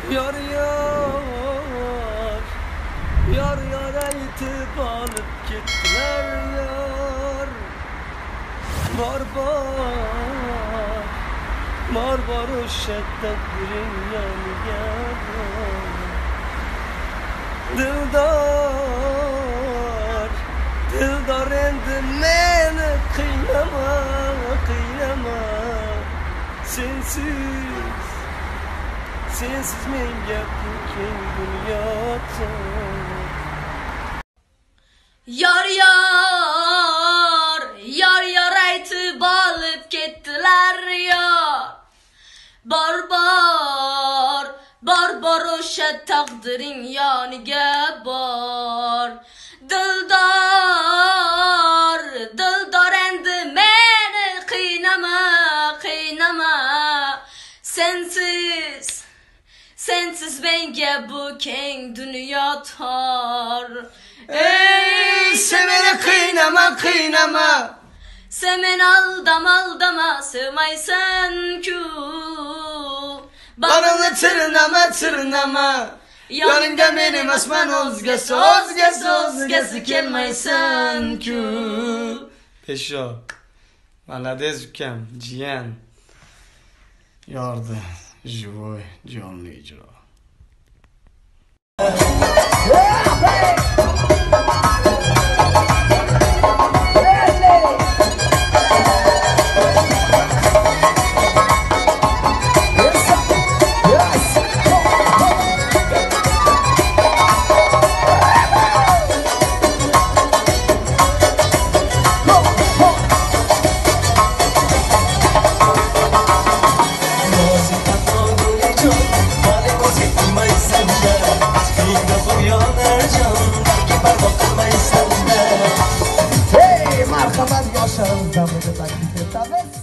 Yar yar, yar yar aytib alıp gittiler yar. Var var, var var o şeddetin yanıya var. Dildar, dildar endi meni kıynama, kıynama. Sensiz, sensiz menga bu keng dunyoda. Yar yar, yar yar aytib alıp kettiler yar. Bar bar, bar bar o'sha taqdiring yoniga bor. Dildor, dildor endi meni qiynama, qiynama. Sensiz, sensiz menga bu keng dunyo tor. Ey sen beni kıynama, kıynama. Sen meni aldama, aldama, sevmaysan ku. Barını tırnama, tırnama. Yanında benim asman özgesi, özgesi, özgesi kelmaysan ku. Pesho, молодец ukam, jiyan. Yordi, живой, jonli ijro. Marhaban, yaşarımızdan bir de takip et.